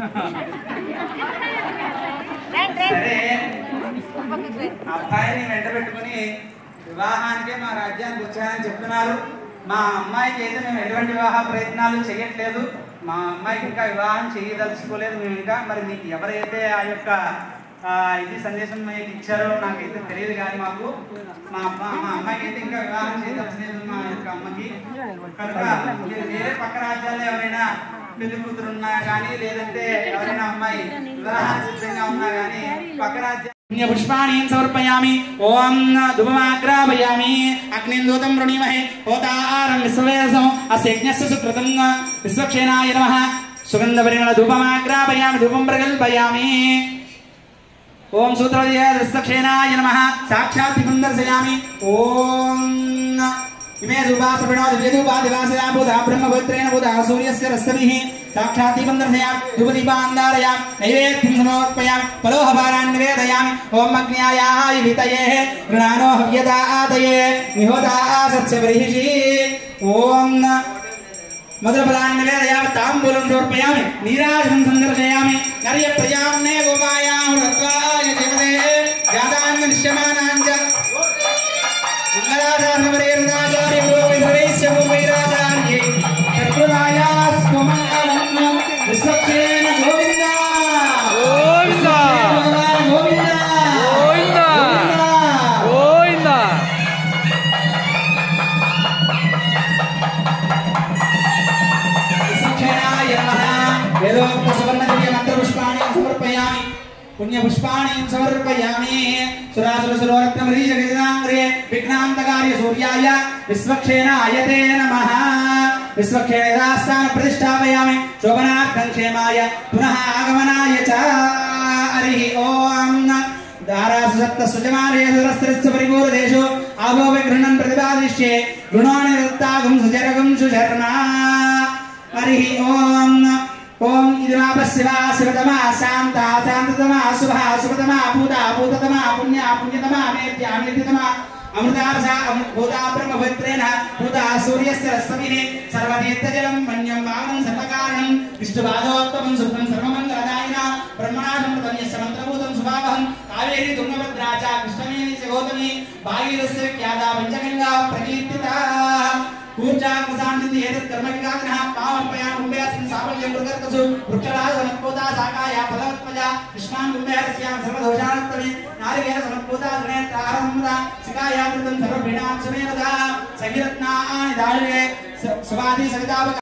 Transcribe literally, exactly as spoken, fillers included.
సరే అబ్బాయిని వెంట పెట్టుకుని వివాహానికే మా రాజ్యానికి వచ్చాయని చెప్తున్నారు. మా అమ్మాయికి అయితే మేము ఎటువంటి వివాహ ప్రయత్నాలు చేయట్లేదు. మా అమ్మాయికి ఇంకా వివాహం చేయదలుచుకోలేదు మేము ఇంకా. మరి మీకు ఎవరైతే ఆ యొక్క ఇది సందేశం మీకు ఇచ్చారో నాకైతే తెలియదు, కానీ మాకు మా అమ్మ మా అమ్మాయికి అయితే ఇంకా వివాహం చేయదలుచుకోలేదు మా యొక్క అమ్మకి. కనుక మీరు వేరే పక్క రాజ్యాల్లో ఎవరైనా పెళ్లి కూతురు ఉన్నా కానీ, లేదంటే ఎవరైనా అమ్మాయి వివాహానికి సిద్ధంగా ఉన్నా కానీ పక్క రాజ్యం పుష్పాణి సమర్పయామి. ఓం ధూపమాగ్రాపయామి. అగ్నిం దూతం వృణీమహే హోతారం విశ్వవేదసం అస్య యజ్ఞస్య సుకృతం విశ్వక్షేనాయ నమః. సుగంధపరిమళ ధూపమాగ్రాపయామి. ధూపం ప్రకల్పయామి. ఓం సూత్రవదయ విశ్వక్షేనాయ నమః. సాక్షాత్ దీపం దర్శయామి. ఓం ఇమే ధూపాసపిణో దివ్యధూపా దివాసయా భూతా బ్రహ్మపవిత్రేణ భూతా సూర్యస్య రశ్మిః. సాక్షాత్ దీపం దర్శయామి. ధూపదీపాందారయామి. నైవేద్యం సమర్పయామి. పలోహభారాన్ని నివేదయామి. ఓం అగ్న్యాయాయ వితయే గృణానో హవ్యదాతయే నిహోదా సత్యవ్రీహిషి. ఓం మధురఫలాన్ని నివేదయామి. తాంబూలం సమర్పయామి. నీరాజనం సందర్శయామి. నర్య ప్రజామ్నే గోపాయాం రత్వాయ దేవతే జాతాన్ నిశ్యమానాంచ మంగళాదానవరే రుదాచార్య పూర్వై సర్వైస్య పూర్వైరాచార్యే చక్రురాయాస్మమంగళం విశ్వక్షేణ గోవింద గోవింద గోవింద గోవింద గోవింద. విశ్వక్షేణాయ నమః. వేదోక్త సువర్ణ దివ్య మంత్ర పుష్పాణి సమర్పయామి. పుణ్య పుష్పాణి సమర్పయామి. సురాసుర సురరత్న మరీష గజనాంగ్రే విఘ్నాంతకార్య సూర్యాయ విశ్వక్షేణాయ తే నమః. విశ్వక్షేణ యథాస్థాన ప్రతిష్టాపయామి. శోభనార్థం క్షేమాయ పునః ఆగమనాయ చ. హరి ఓం. దారాసు సప్త సుజమానేషు రస్త్రస్సు పరిపూర్ణేషు ఆభో విగృహణం ప్రతిపాదిష్యే గృణాని దత్తాగం సుజరగం సుశర్మ. హరి ఓం. ఓం ఇదిమాప శివా శివతమా శాంతా శాంతతమా శుభా శుభతమా భూతా భూతతమా పుణ్యా పుణ్యతమా మేధ్యా మేధ్యతమా అమృతార్షా భూతా బ్రహ్మపవిత్రేణ భూతా సూర్యస్య రశ్మిః సర్వతీర్థజలం మన్యం భావం సర్వకారణం విష్ణుపాదోత్తమం శుభం సర్వమంగళదాయిన బ్రహ్మణాదం తన్యస్య మంత్రభూతం శుభావహం. కావేరీ తుంగభద్రా చ కృష్ణవేణి చ గౌతమి భాగీరథ్య విఖ్యాతా పంచగంగా ప్రకీర్తితా. కూర్చాకృశాంతి ఏతత్ కర్మవికాగ్నః పావనపయాన్ కుంభయాసన్ సాఫల్యం మృగర్కసు వృక్షరాజ సమత్పోతా శాఖాయ ఫలవత్మజ కృష్ణాన్ కుంభయస్యాం సర్వదోషానత్తమే నారికేల సమత్పోతా శ్రేణేత్రారంభ శిఖాయాకృతం సర్వభీణాం సుమేనదా సంగిరత్నాని దాళిరే సువాది సవితావ